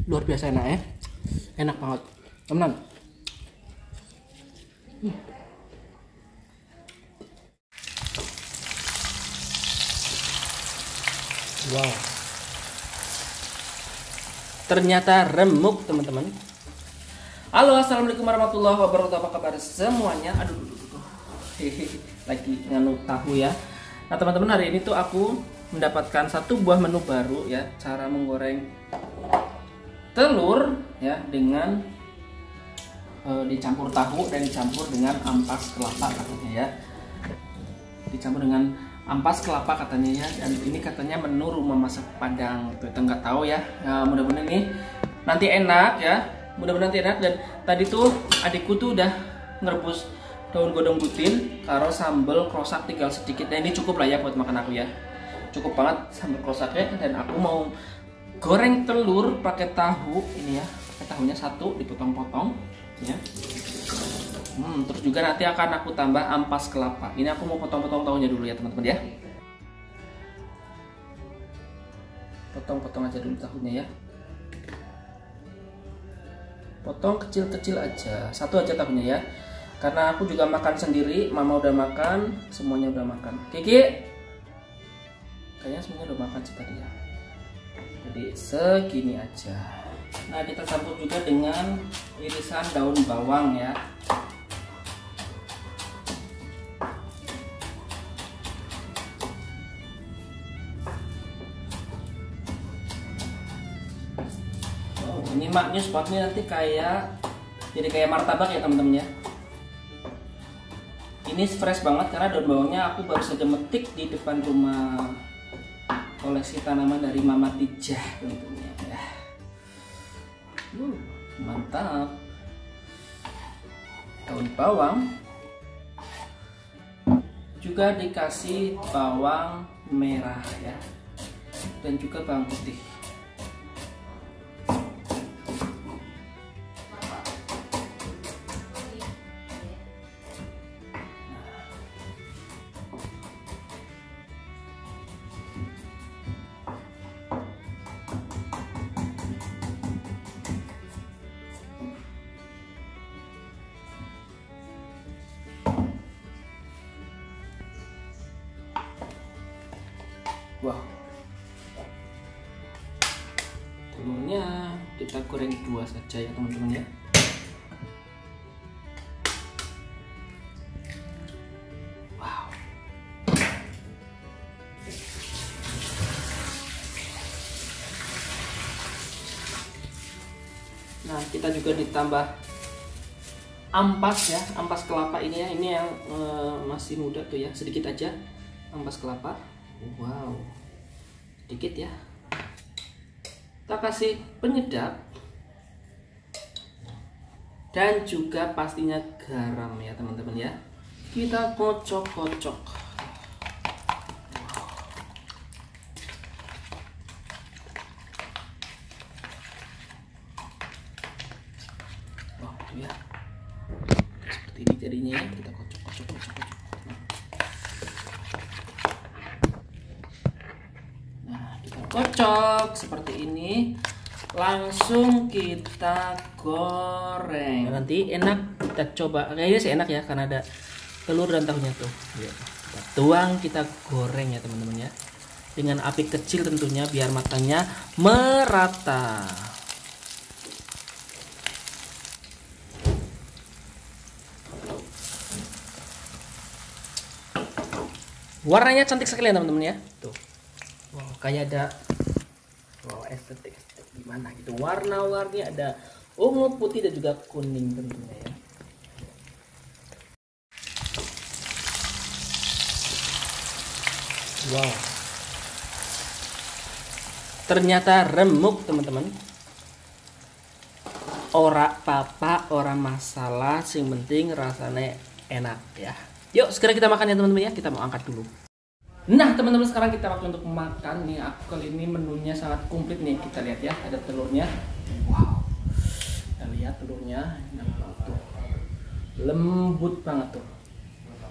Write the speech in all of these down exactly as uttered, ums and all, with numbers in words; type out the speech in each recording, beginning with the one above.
luar biasa enak ya, enak banget teman. hmm. Wow, ternyata remuk teman-teman. Halo, assalamualaikum warahmatullahi wabarakatuh. Apa kabar semuanya? Aduh, aduh, aduh, aduh. Hehehe, lagi nganuk tahu ya. Nah teman-teman, hari ini tuh aku mendapatkan satu buah menu baru ya, cara menggoreng telur ya dengan e, dicampur tahu dan dicampur dengan ampas kelapa katanya ya. Dicampur dengan ampas kelapa katanya ya, dan ini katanya menu rumah masak Padang. Kita nggak tahu ya. Nah, mudah-mudahan ini nanti enak ya. Mudah-mudahan nanti enak. Dan tadi tuh adikku tuh udah ngerebus daun godong butin karo sambal krosak tinggal sedikit. Nah ini cukup lah ya buat makan aku ya. Cukup banget sambal krosaknya. Dan aku mau goreng telur pakai tahu ini ya. Pakai tahunya satu dipotong-potong ya. Hmm, terus juga nanti akan aku tambah ampas kelapa. Ini aku mau potong-potong tahunya dulu ya teman-teman ya. Potong-potong aja dulu tahunya ya. Potong kecil-kecil aja, satu aja tahunya ya. Karena aku juga makan sendiri, mama udah makan, semuanya udah makan. Kiki, kayaknya semuanya udah makan sih tadi ya. Jadi segini aja. Nah kita campur juga dengan irisan daun bawang ya. Ini maknya spotnya nanti kayak jadi kayak martabak ya teman-teman ya. Ini fresh banget karena daun bawangnya aku baru saja metik di depan rumah koleksi tanaman dari Mama Tijah tentunya ya. Uh, mantap. Daun bawang juga dikasih bawang merah ya, dan juga bawang putih. Wow, telurnya kita goreng dua saja ya teman-teman ya. Wow, nah kita juga ditambah ampas ya, ampas kelapa ini ya. Ini yang e, masih muda tuh ya, sedikit aja ampas kelapa. Wow, sedikit ya. Kita kasih penyedap dan juga pastinya garam ya teman-teman ya. Kita kocok-kocok. Wow, ya. Seperti ini jadinya ya. Kita kocok-kocok. Kocok-kocok. Kocok seperti ini, langsung kita goreng. Nanti enak, kita coba. Kayaknya sih enak ya karena ada telur dan tahunya tuh. Kita tuang, kita goreng ya teman-teman ya, dengan api kecil tentunya biar matanya merata. Warnanya cantik sekali ya teman-teman ya. Tuh. Wow, kayak ada wow, estetik, estetik gimana gitu. Warna-warni ada ungu, putih dan juga kuning tentunya ya. Wow, ternyata remuk teman-teman. Ora papa, ora masalah, sing penting rasanya enak ya. Yuk segera kita makan ya teman-teman ya. Kita mau angkat dulu. Nah teman-teman, sekarang kita waktu untuk makan nih. Aku kali ini menunya sangat komplit nih. Kita lihat ya, ada telurnya. Wow, kita lihat telurnya, enak banget tuh, lembut banget tuh.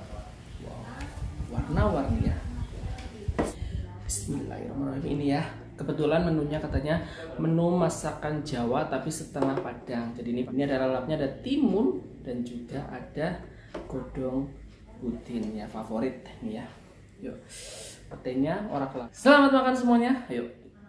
Wow, warna-warni ya. Bismillahirrahmanirrahim ini ya. Kebetulan menunya katanya menu masakan Jawa tapi setengah Padang. Jadi ini, ini ada lalapnya, ada timun dan juga ada godong budin ya, favorit nih ya. Yuk, petenya orak kelak. Selamat makan semuanya. Ayo.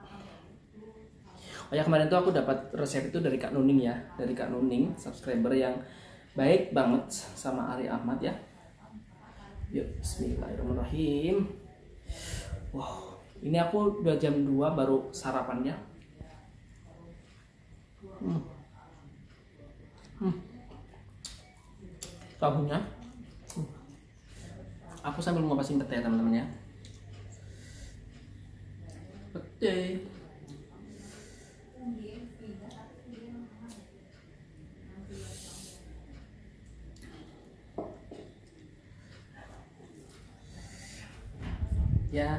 Oh ya, kemarin tuh aku dapat resep itu dari Kak Nuning ya, dari Kak Nuning, subscriber yang baik banget sama Ari Ahmad ya. Yuk, bismillahirrahmanirrahim. Wow, ini aku udah jam dua baru sarapannya. Hmm. Hmm. Tahunya. Hmm. Aku sambil ngupasin pete ya teman-teman ya. Pete. Ya,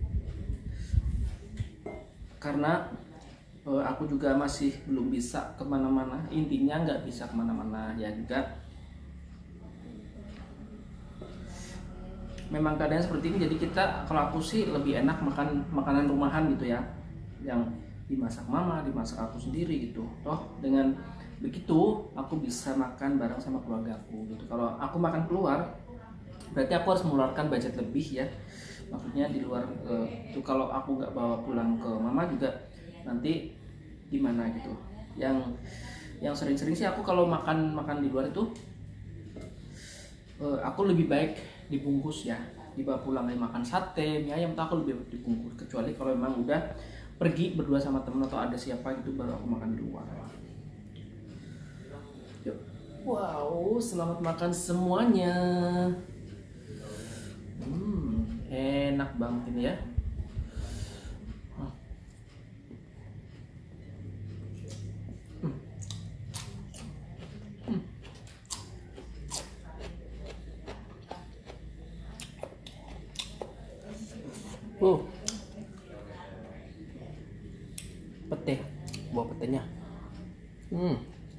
karena uh, aku juga masih belum bisa kemana-mana, intinya nggak bisa kemana-mana ya juga. Memang keadaan seperti ini, jadi kita, kalau aku sih lebih enak makan makanan rumahan gitu ya, yang dimasak mama, dimasak aku sendiri gitu. Toh dengan begitu aku bisa makan bareng sama keluarga aku gitu. Kalau aku makan keluar, berarti aku harus mengeluarkan budget lebih ya. Maksudnya di luar uh, itu kalau aku nggak bawa pulang ke mama juga nanti gimana gitu. Yang yang sering-sering sih aku kalau makan makan di luar itu uh, aku lebih baik dibungkus ya, dibawa pulang, kayak makan sate, mie ayam, aku lebih baik dibungkus. Kecuali kalau memang udah pergi berdua sama temen atau ada siapa gitu, baru aku makan di luar. Yuk. Wow, selamat makan semuanya. Hmm, enak banget ini ya. Hmm. Hmm. Oh, pete, buah petenya. Hmm.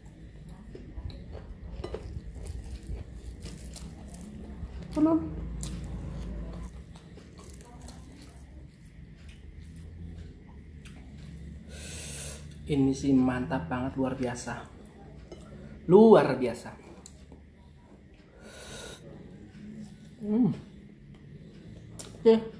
Halo. Ini sih mantap banget, luar biasa, luar biasa. Hmm. Oke. Okay.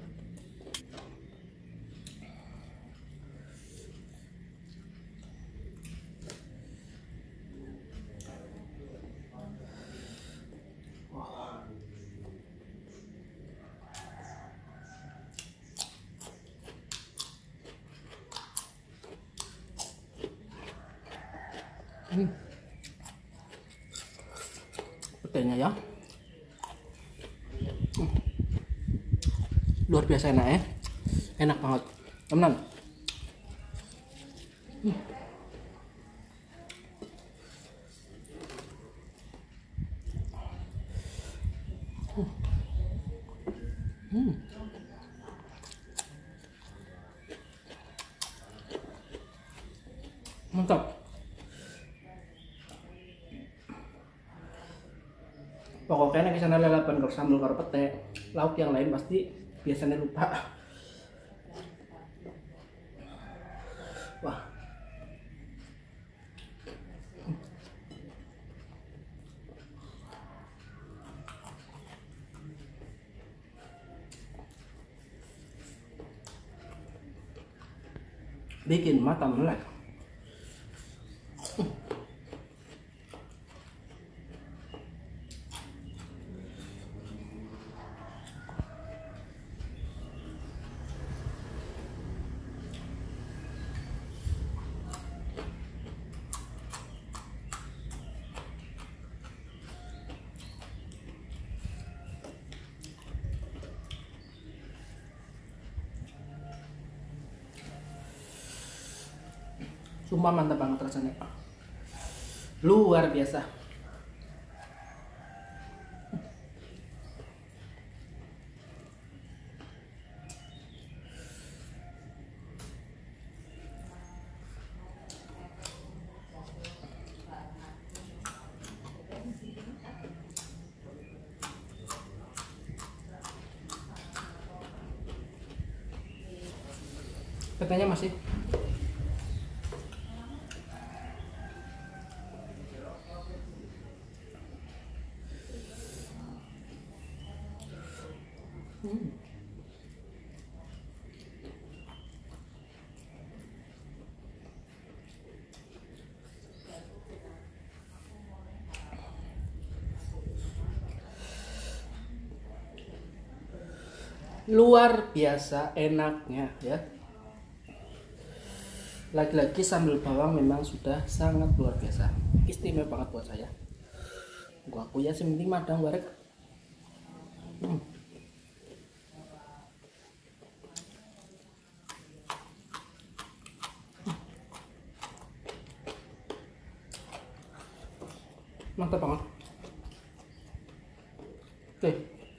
Hmm. Petenya ya, hmm. Luar biasa enak ya, enak banget teman-teman. Hmm. Hmm. Mantap. Pokoknya nek sana lalapan karo sambal karo pete, lauk yang lain pasti biasanya lupa. Wah. Bikin mata melek. Sumpah mantap banget rasanya, luar biasa. Petenya masih. Hmm. Luar biasa enaknya ya. Lagi-lagi sambal bawang memang sudah sangat luar biasa, istimewa banget buat saya. Gua aku ya sementing madang barek. Hmm. Mantap banget. Oke.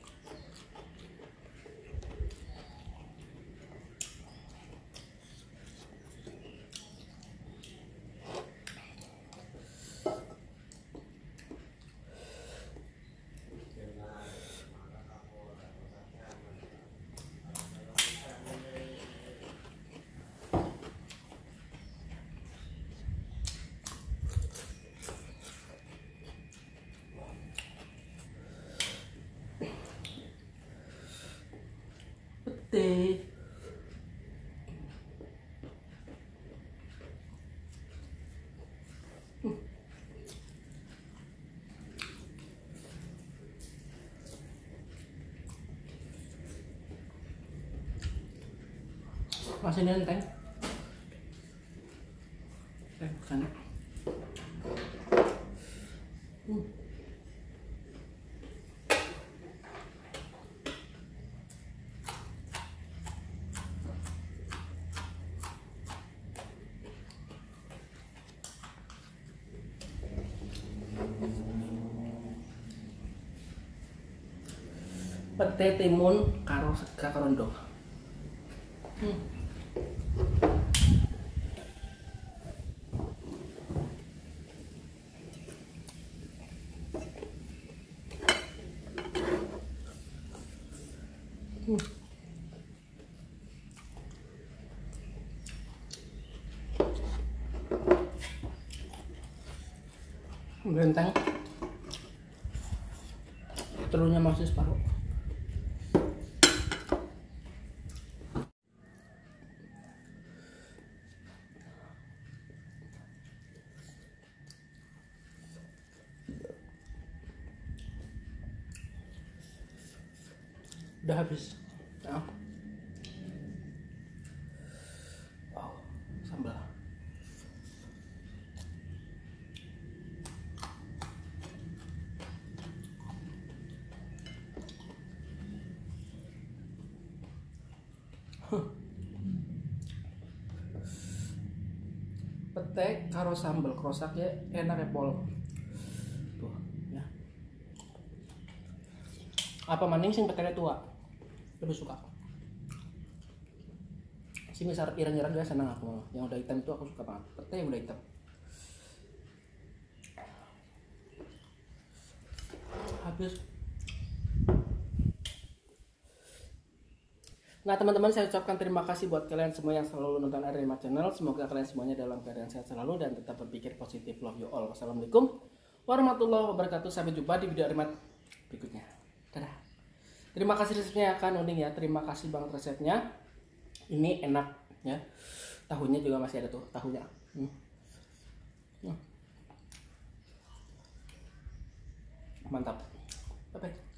Pete. Hmm. Masih nenteng. Eh, sana. Hmm. Pete timun karo sega karo ndok. Hmm. Hmm. Genteng. Telurnya masih separuh. Udah habis. Nah. Wow, sambal. Huh. Pete karo sambal krosak ya enak ya pol. Tuh, ya. Apa maning sing petenya tua? Lebih suka. Si misal ireng-ireng dia senang aku. Yang udah hitam itu aku suka banget. Pete yang udah hitam. Habis. Nah teman-teman, saya ucapkan terima kasih buat kalian semua yang selalu nonton Arima Channel. Semoga kalian semuanya dalam keadaan sehat selalu dan tetap berpikir positif. Love you all. Wassalamualaikum warahmatullahi wabarakatuh. Sampai jumpa di video Arima berikutnya. Dadah. Terima kasih resepnya Kak Nuding ya. Terima kasih banget resepnya. Ini enak ya. Tahunya juga masih ada tuh tahunya. Hmm. Hmm. Mantap. Bye bye.